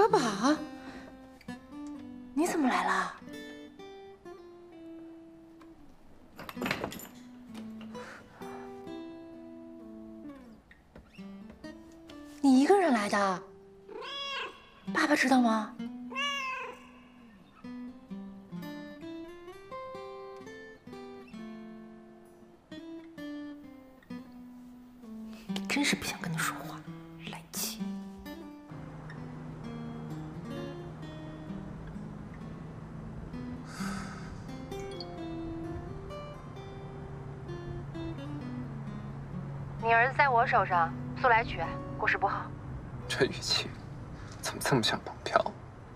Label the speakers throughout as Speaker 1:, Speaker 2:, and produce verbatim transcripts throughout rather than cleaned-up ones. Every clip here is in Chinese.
Speaker 1: 小宝，你怎么来了？你一个人来的？爸爸知道吗？真是不想跟你说话，来气。
Speaker 2: 你儿子在我手上，速来取，过失不好。
Speaker 3: 这语气，怎么这么像绑票？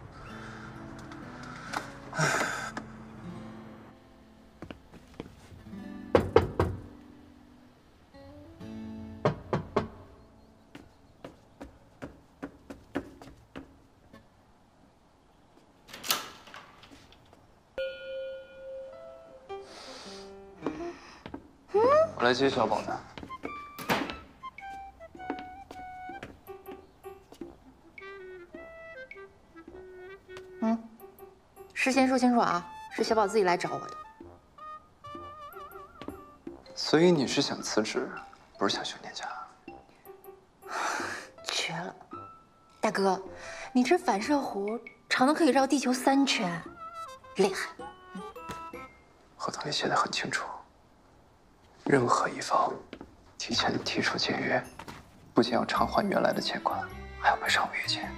Speaker 3: 我来接小宝的。
Speaker 1: 事先说清楚啊，是小宝自己来找我的。
Speaker 3: 所以你是想辞职，不是想休年假？
Speaker 1: 绝了，大哥，你这反射弧长的可以绕地球三圈，厉害。
Speaker 3: 合同里写的很清楚，任何一方提前提出解约，不仅要偿还原来的欠款，还要赔偿违约金。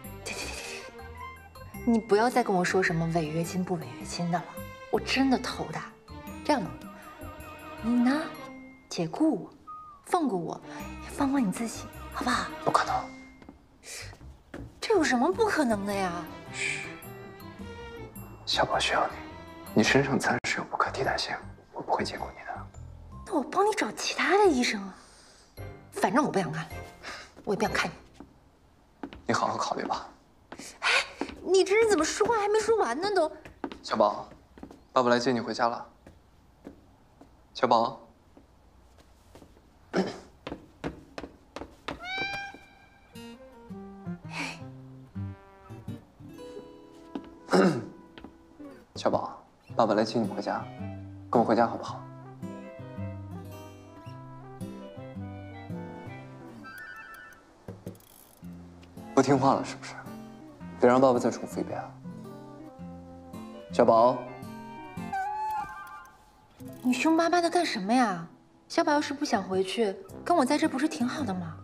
Speaker 1: 你不要再跟我说什么违约金不违约金的了，我真的头大。这样吧，你呢，解雇我，放过我，也放过你自己，好不好？
Speaker 3: 不可能。
Speaker 1: 这有什么不可能的呀？
Speaker 3: 嘘，小宝需要你，你身上暂时有不可替代性，我不会解雇你的。
Speaker 1: 那我帮你找其他的医生啊。反正我不想干了，我也不想看你。
Speaker 3: 你好好考虑吧。
Speaker 1: 你这人怎么说话还没说完呢都？
Speaker 3: 小宝，爸爸来接你回家了。小宝，小宝，爸爸来接你回家，跟我回家好不好？不听话了是不是？ 得让爸爸再重复一遍啊！小宝，
Speaker 1: 你凶巴巴的干什么呀？小宝要是不想回去，跟我在这不是挺好的吗？